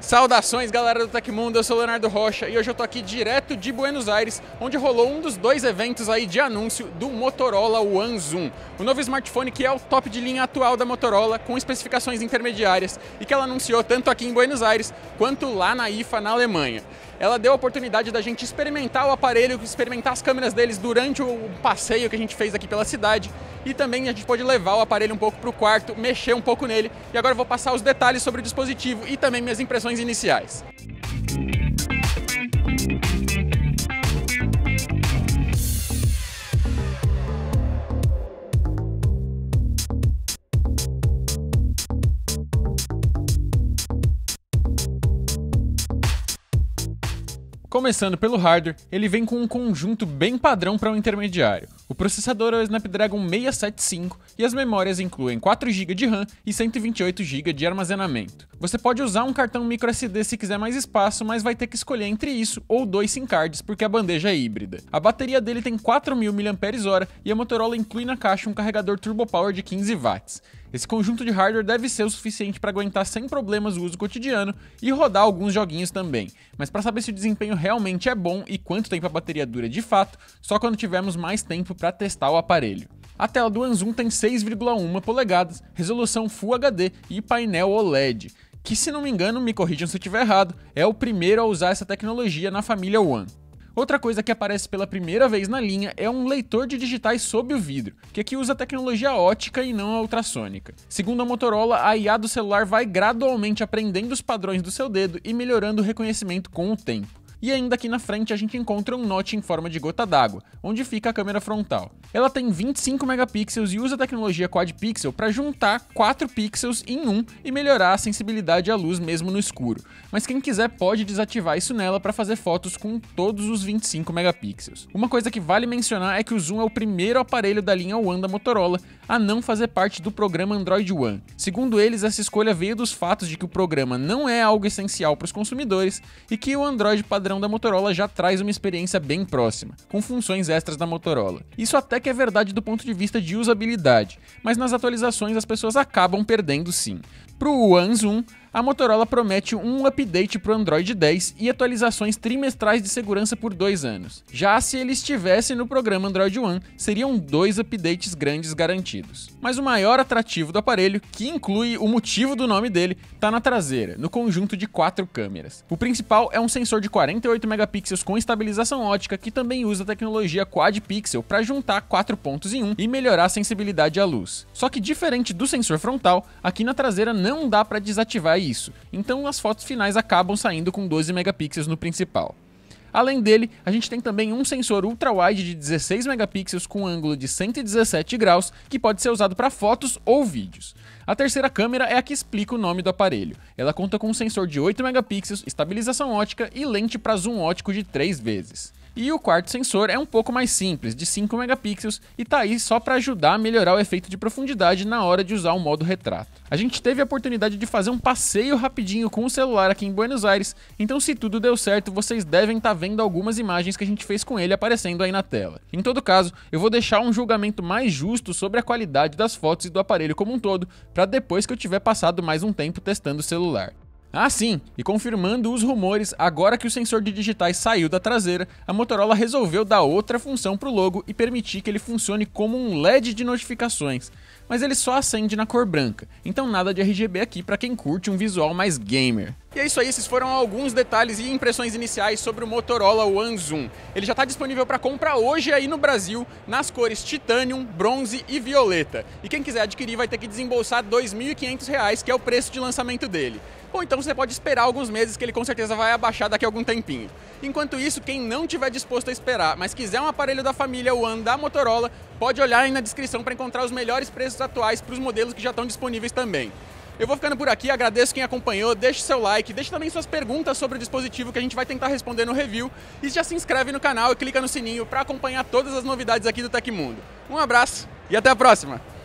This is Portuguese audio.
Saudações, galera do Tecmundo, eu sou o Leonardo Rocha e hoje eu tô aqui direto de Buenos Aires, onde rolou um dos dois eventos aí de anúncio do Motorola One Zoom, o novo smartphone que é o top de linha atual da Motorola, com especificações intermediárias e que ela anunciou tanto aqui em Buenos Aires quanto lá na IFA, na Alemanha. Ela deu a oportunidade da gente experimentar o aparelho, experimentar as câmeras deles durante o passeio que a gente fez aqui pela cidade e também a gente pôde levar o aparelho um pouco para o quarto, mexer um pouco nele e agora eu vou passar os detalhes sobre o dispositivo e também minhas impressões iniciais. Começando pelo hardware, ele vem com um conjunto bem padrão para um intermediário. O processador é o Snapdragon 675 e as memórias incluem 4 GB de RAM e 128 GB de armazenamento. Você pode usar um cartão microSD se quiser mais espaço, mas vai ter que escolher entre isso ou 2 SIM cards porque a bandeja é híbrida. A bateria dele tem 4.000 mAh e a Motorola inclui na caixa um carregador Turbo Power de 15 watts. Esse conjunto de hardware deve ser o suficiente para aguentar sem problemas o uso cotidiano e rodar alguns joguinhos também, mas para saber se o desempenho realmente é bom e quanto tempo a bateria dura de fato, só quando tivermos mais tempo para testar o aparelho. A tela do One Zoom tem 6,1 polegadas, resolução Full HD e painel OLED, que, se não me engano, me corrijam se eu estiver errado, é o primeiro a usar essa tecnologia na família One. Outra coisa que aparece pela primeira vez na linha é um leitor de digitais sob o vidro, que aqui usa tecnologia ótica e não a ultrassônica. Segundo a Motorola, a IA do celular vai gradualmente aprendendo os padrões do seu dedo e melhorando o reconhecimento com o tempo. E ainda aqui na frente a gente encontra um notch em forma de gota d'água, onde fica a câmera frontal. Ela tem 25 megapixels e usa a tecnologia Quad Pixel para juntar 4 pixels em um e melhorar a sensibilidade à luz mesmo no escuro. Mas quem quiser pode desativar isso nela para fazer fotos com todos os 25 megapixels. Uma coisa que vale mencionar é que o Zoom é o primeiro aparelho da linha One da Motorola a não fazer parte do programa Android One. Segundo eles, essa escolha veio dos fatos de que o programa não é algo essencial para os consumidores e que o Android padrão da Motorola já traz uma experiência bem próxima, com funções extras da Motorola. Isso até que é verdade do ponto de vista de usabilidade, mas nas atualizações as pessoas acabam perdendo sim. Pro One Zoom, a Motorola promete um update para o Android 10 e atualizações trimestrais de segurança por 2 anos. Já se ele estivesse no programa Android One, seriam 2 updates grandes garantidos. Mas o maior atrativo do aparelho, que inclui o motivo do nome dele, está na traseira, no conjunto de 4 câmeras. O principal é um sensor de 48 megapixels com estabilização ótica que também usa a tecnologia Quad Pixel para juntar 4 pontos em um e melhorar a sensibilidade à luz. Só que diferente do sensor frontal, aqui na traseira não dá para desativar isso, então as fotos finais acabam saindo com 12 megapixels no principal. Além dele, a gente tem também um sensor ultra-wide de 16 megapixels com ângulo de 117 graus que pode ser usado para fotos ou vídeos. A terceira câmera é a que explica o nome do aparelho. Ela conta com um sensor de 8 megapixels, estabilização ótica e lente para zoom ótico de 3 vezes. E o quarto sensor é um pouco mais simples, de 5 megapixels, e tá aí só para ajudar a melhorar o efeito de profundidade na hora de usar o modo retrato. A gente teve a oportunidade de fazer um passeio rapidinho com o celular aqui em Buenos Aires, então se tudo deu certo, vocês devem estar vendo algumas imagens que a gente fez com ele aparecendo aí na tela. Em todo caso, eu vou deixar um julgamento mais justo sobre a qualidade das fotos e do aparelho como um todo, para depois que eu tiver passado mais um tempo testando o celular. Ah sim, e confirmando os rumores, agora que o sensor de digitais saiu da traseira, a Motorola resolveu dar outra função pro logo e permitir que ele funcione como um LED de notificações, mas ele só acende na cor branca, então nada de RGB aqui para quem curte um visual mais gamer. E é isso aí, esses foram alguns detalhes e impressões iniciais sobre o Motorola One Zoom. Ele já está disponível para compra hoje aí no Brasil, nas cores Titanium, Bronze e Violeta. E quem quiser adquirir vai ter que desembolsar R$ 2.500, que é o preço de lançamento dele. Ou então você pode esperar alguns meses que ele com certeza vai abaixar daqui a algum tempinho. Enquanto isso, quem não estiver disposto a esperar, mas quiser um aparelho da família One da Motorola, pode olhar aí na descrição para encontrar os melhores preços atuais para os modelos que já estão disponíveis também. Eu vou ficando por aqui, agradeço quem acompanhou, deixe seu like, deixe também suas perguntas sobre o dispositivo que a gente vai tentar responder no review e já se inscreve no canal e clica no sininho para acompanhar todas as novidades aqui do Tecmundo. Um abraço e até a próxima!